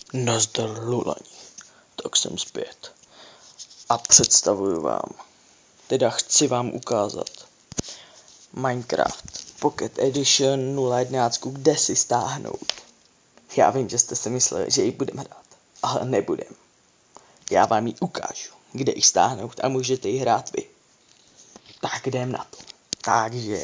Nazdar lulani, tak jsem zpět a představuju vám, chci vám ukázat Minecraft Pocket Edition 0.11, kde si stáhnout. Já vím, že jste si mysleli, že ji budeme hrát, ale nebudem. Já vám ji ukážu, kde ji stáhnout a můžete ji hrát vy. Tak jdem na to. Takže,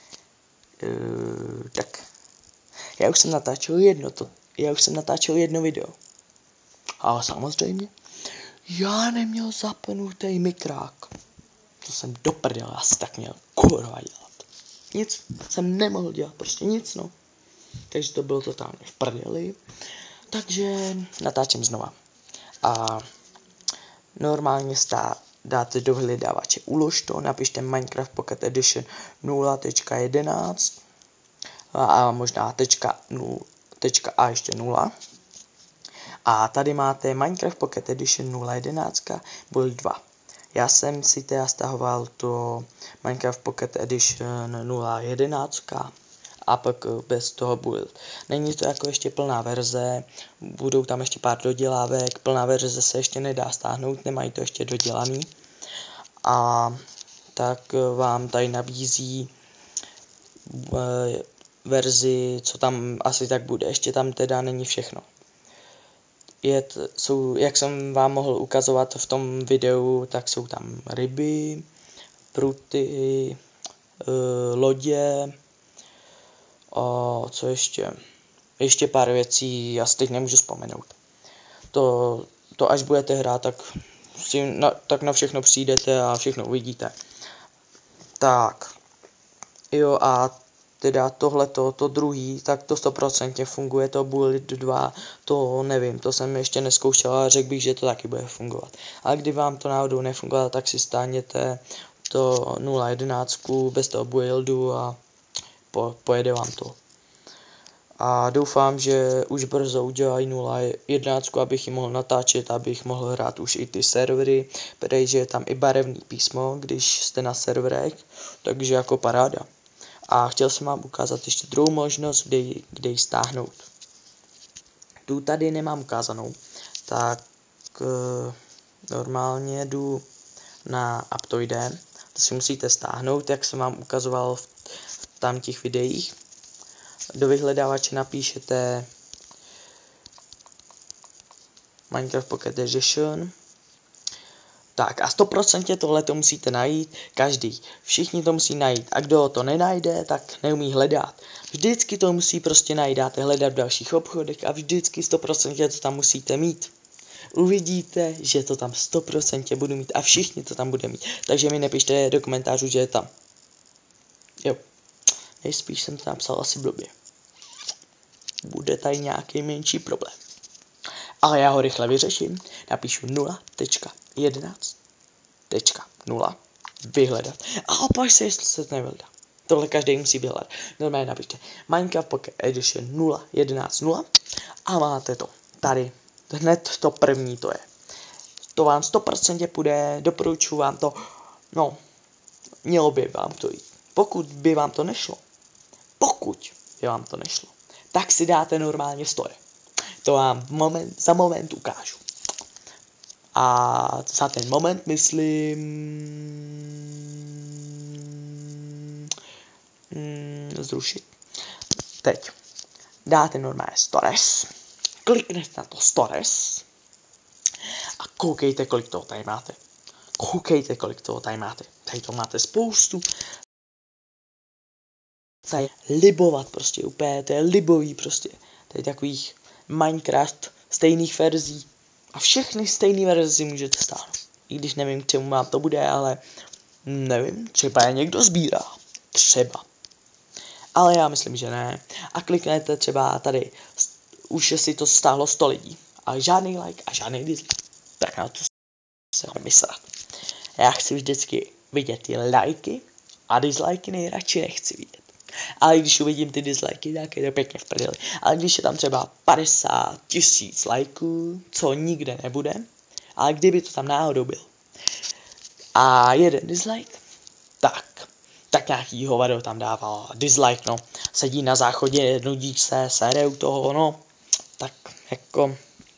tak, já už jsem natáčel jedno video. Ale samozřejmě, já neměl zapnutý mikrák. To jsem do prdele, asi tak měl kurva dělat. Nic jsem nemohl dělat, prostě nic, no. Takže to bylo totálně v prdeli. Takže natáčím znova. A normálně dáte do vyhledávače, ulož to, napište Minecraft Pocket Edition 0.11 a možná a ještě 0. A tady máte Minecraft Pocket Edition 0.11 build 2. Já jsem si teda stahoval to Minecraft Pocket Edition 0.11 a pak bez toho build. Není to jako ještě plná verze, budou tam ještě pár dodělávek, plná verze se ještě nedá stáhnout, nemají to ještě dodělaný. A tak vám tady nabízí verzi, co tam asi tak bude, ještě tam teda není všechno. Jak jsem vám mohl ukazovat v tom videu, tak jsou tam ryby, pruty, lodě, a co ještě? Ještě pár věcí, já si teď nemůžu vzpomenout. To až budete hrát, tak na všechno přijdete a všechno uvidíte. Tak, jo a teda tohleto, to druhý, tak to 100% funguje, to Bullet 2, to nevím, to jsem ještě neskoušel, ale řekl bych, že to taky bude fungovat. A kdyby vám to náhodou nefungovat, tak si stáhněte to 0.11 bez toho buildu a pojede vám to. A doufám, že už brzo udělají 0.11, abych ji mohl natáčet, abych mohl hrát už i ty servery, protože je tam i barevný písmo, když jste na serverech, takže jako paráda. A chtěl jsem vám ukázat ještě druhou možnost, kde ji stáhnout. Tu tady nemám ukázanou, tak normálně jdu na Aptoide, to si musíte stáhnout, jak jsem vám ukazoval v tamtých videích. Do vyhledávače napíšete Minecraft Pocket Edition. Tak a 100% tohle to musíte najít, všichni to musí najít a kdo to nenajde, tak neumí hledat. Vždycky to musí prostě najít, dáte hledat v dalších obchodech a vždycky 100% to tam musíte mít. Uvidíte, že to tam 100% budu mít a všichni to tam bude mít, takže mi nepište do komentářů, že je tam. Jo, nejspíš jsem to napsal asi blbě. Bude tady nějaký menší problém. Ale já ho rychle vyřeším, napíšu 0.11.0 vyhledat. A opaš se, jestli se to nevyhledá. Tohle každý musí vyhledat. Normálně napište Minecraft Pocket Edition 0.11.0 a máte to. Tady, hned to první to je. To vám 100% půjde, doporučuji vám to, no, mělo by vám to jít. Pokud by vám to nešlo, tak si dáte normálně story. To vám za moment ukážu. A za ten moment myslím zrušit. Teď dáte normálně stories, kliknete na to stories a koukejte, kolik toho tady máte. Tady to máte spoustu. Tady libovat prostě úplně, to je libový prostě. Tady takových Minecraft stejných verzí a všechny stejné verze si můžete stáhnout. I když nevím, k čemu vám to bude, ale nevím, třeba je někdo sbírá. Třeba. Ale já myslím, že ne. A kliknete třeba tady, už si to stáhlo 100 lidí. A žádný like a žádný dislike. Tak na to se myslet. Já chci vždycky vidět ty lajky a dislikey nejradši nechci vidět. Ale když uvidím ty dislikey, tak je to pěkně v prdeli. Ale když je tam třeba 50 000 lajků, co nikde nebude, ale kdyby to tam náhodou byl, a jeden dislike, tak nějaký hovado tam dával dislike, no. Sedí na záchodě, nudí se, sere u toho, no. Tak jako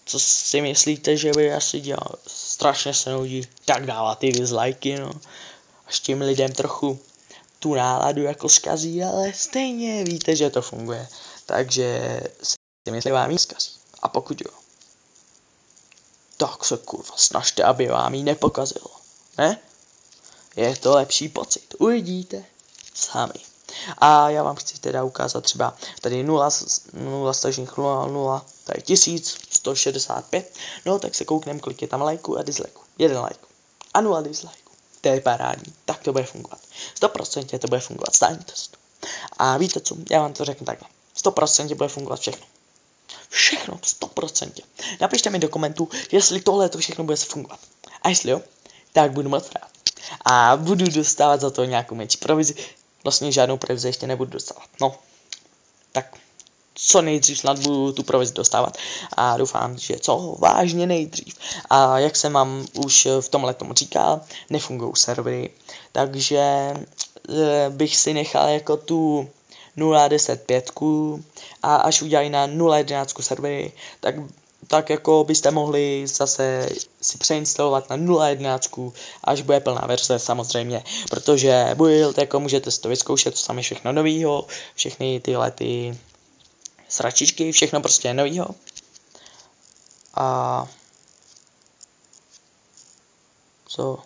co si myslíte, že by asi dělal, strašně se nudí, tak dávat ty dislajky, no. Až těm lidem trochu tu náladu jako zkazí, ale stejně víte, že to funguje. Takže si myslím, vám ji zkazí. A pokud jo, tak se kurva snažte, aby vám ji nepokazilo. Ne? Je to lepší pocit. Uvidíte sami. A já vám chci teda ukázat třeba tady 0,00, tady 1165. No tak se kouknem, kolik je tam lajků a dislajků. 1 like a 0 dislajků. To je parádní. Tak to bude fungovat. 100% to bude fungovat. Stáhněte si to. A víte co? Já vám to řeknu takhle. 100% bude fungovat všechno. Všechno, 100%. Napište mi do komentů, jestli tohle to všechno bude fungovat. A jestli jo, tak budu moc rád. A budu dostávat za to nějakou menší provizi. Vlastně žádnou provizi ještě nebudu dostávat. No, tak co nejdřív snad budu tu provizi dostávat. A doufám, že co vážně nejdřív. A jak jsem vám už v tomhle tomu říkal, nefungují servery. Takže bych si nechal jako tu 0.15 a až udělají na 0.11 servery, tak jako byste mohli zase si přeinstalovat na 0.11, až bude plná verze samozřejmě, protože build, jako můžete si to vyzkoušet, to sami všechno novýho, všechny tyhle ty sračičky, všechno prostě novýho. A co?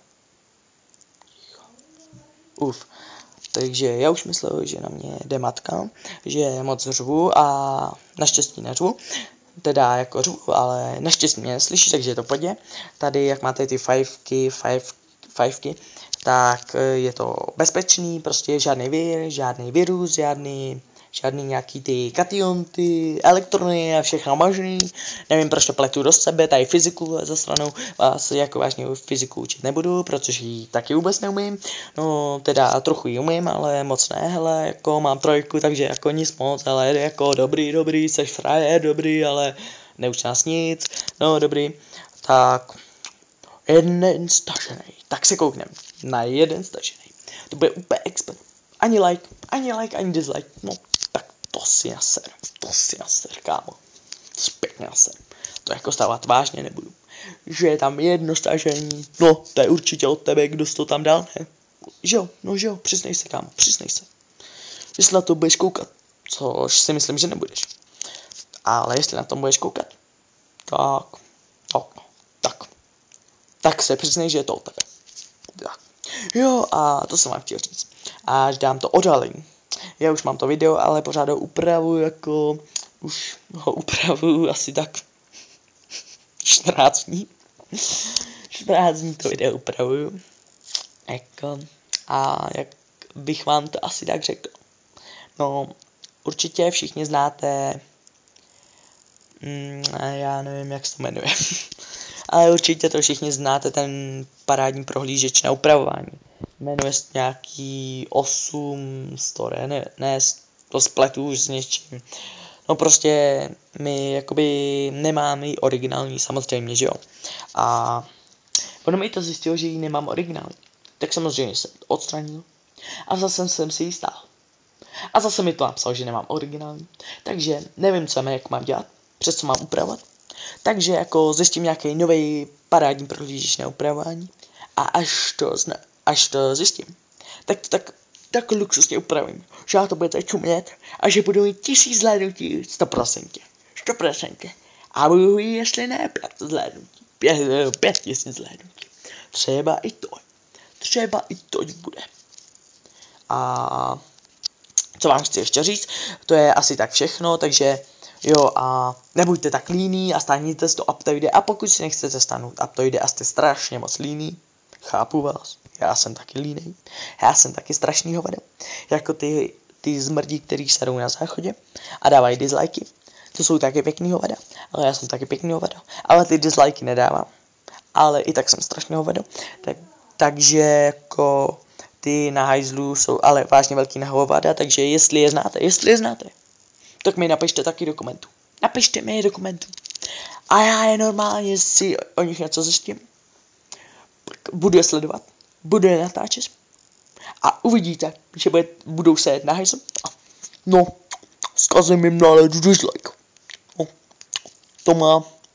Takže já už myslel, že na mě jde matka, že moc řvu a naštěstí neřvu. Teda jako řvu, ale naštěstí mě neslyší, takže je to pohodě. Tady, jak máte ty fajfky, tak je to bezpečný, prostě žádný vir, žádný virus, žádný nějaký ty kationty, elektrony a všechno možný. Nevím, proč to pletu do sebe, tady fyziku za stranou vás jako vážně fyziku učit nebudu, protože ji taky vůbec neumím. No, teda trochu ji umím, ale moc ne, hele, jako mám 3, takže jako nic moc, ale jako dobrý, seš frajer, dobrý, ale neuč nás nic, no dobrý, tak jeden stažený, tak se kouknem na jeden stažený, to bude úplně expert, ani like, ani dislike, no. To si naser, kámo. Zpětně naser. To jako stávat vážně nebudu. Že je tam jedno stažení. No, to je určitě od tebe, kdo jsi to tam dal, ne? Že jo, přiznej se, kámo, přiznej se. Jestli na to budeš koukat, což si myslím, že nebudeš. Ale jestli na tom budeš koukat, tak se přiznej, že je to od tebe. Tak. Jo, a to jsem vám chtěl říct. Až dám to odhalení. Já už mám to video, ale pořád ho upravuju jako... Už ho upravuju asi tak 14 dní. 14 dní to video upravuju. Jako, a jak bych vám to asi tak řekl. No, určitě všichni znáte... já nevím, jak se to jmenuje. Ale určitě to všichni znáte, ten parádní prohlížeč na upravování. Jmenuje se nějaký 8 store, ne, to spletu už s něčím. No prostě my jakoby nemáme ji originální, samozřejmě, že jo. A ono mi to zjistilo, že ji nemám originální. Tak samozřejmě jsem to odstranil. A zase jsem si ji stál. A zase mi to napsal, že nemám originální. Takže nevím, jak mám dělat, přes co mám upravovat. Takže jako zjistím nějaký nový parádní prohlížeč na upravování. A až to zjistím, tak luxusně upravím, že já to budete čumět a že budu mít 1000 zhlédnutí 100%. A budu mít, jestli ne, 5 zhlédnutí. 5000 zhlédnutí. Třeba i to bude. A co vám chci ještě říct, to je asi tak všechno, takže jo, a nebuďte tak líní a stáhněte si to Aptoide. A pokud si nechcete stáhnout Aptoide a jste strašně moc líní, chápu vás, já jsem taky línej, já jsem taky strašný hovado, jako ty zmrdí, který sedou na záchodě a dávají dislajky, to jsou taky pěkný hovada, ale já jsem taky pěkný hovado, ale ty dislajky nedávám, ale i tak jsem strašný hovado, takže jako ty na hajzlu jsou ale vážně velký na hovada, takže jestli je znáte, tak mi napište taky do komentů. Napište mi je do komentů. A já je normálně si o nich něco zjistím. Budu je sledovat. Budu je natáčet. A uvidíte, že budou se jet na hajzl. No, zkazím jim náladu dislike. No, to má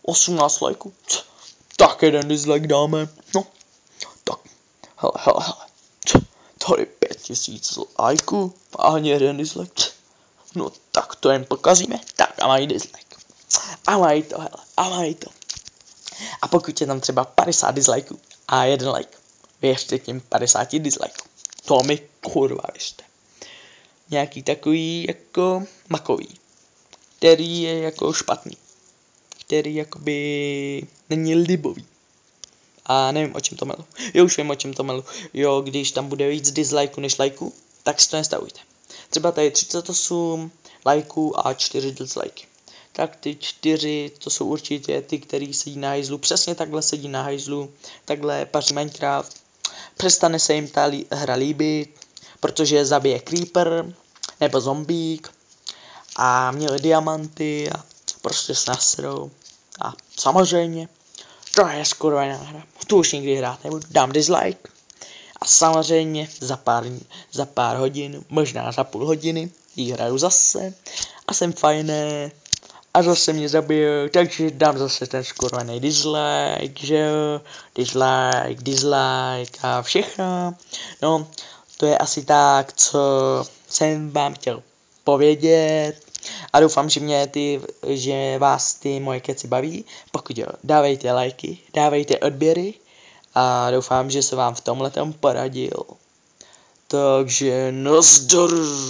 18 lajků. Tak jeden dislike dáme. No, tak, hele. Tady 5000 lajků a ani jeden dislike. No tak to jen pokazíme. Tak a mají dislike. A mají to, hele, a mají to. A pokud je tam třeba 50 dislikeů a jeden like, věřte těm 50 dislikeů. To mi kurva věřte. Nějaký takový jako makový, který je jako špatný, který jakoby není libový. A nevím, o čem to melu. Jo, už vím, o čem to melu. Jo, když tam bude víc dislikeů než lajků, tak si to nestavujte. Třeba tady 38 lajků a 4 dislikey. Tak ty 4, to jsou určitě ty, který sedí na hajzlu. Přesně takhle sedí na hajzlu. Takhle paří Minecraft. Přestane se jim ta hra líbit, protože zabije creeper nebo zombík. A měli diamanty a prostě s nasrou. A samozřejmě, to je skurvená hra. Tu už nikdy hrát nebudu. Dám dislike. A samozřejmě za pár hodin, možná za půl hodiny, ji hraju zase. A jsem fajné. A zase mě zabiju, takže dám zase ten skurvený dislike, že jo. Dislike a všechno. No, to je asi tak, co jsem vám chtěl povědět. A doufám, že vás ty moje keci baví. Pokud jo, dávejte lajky, dávejte odběry. A doufám, že se vám v tomhletom poradil. Takže nazdar.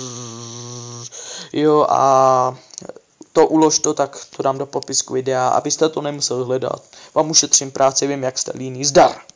Jo a to ulož to, tak to dám do popisku videa, abyste to nemuseli hledat. Vám ušetřím práci, vím, jak jste líný. Zdar!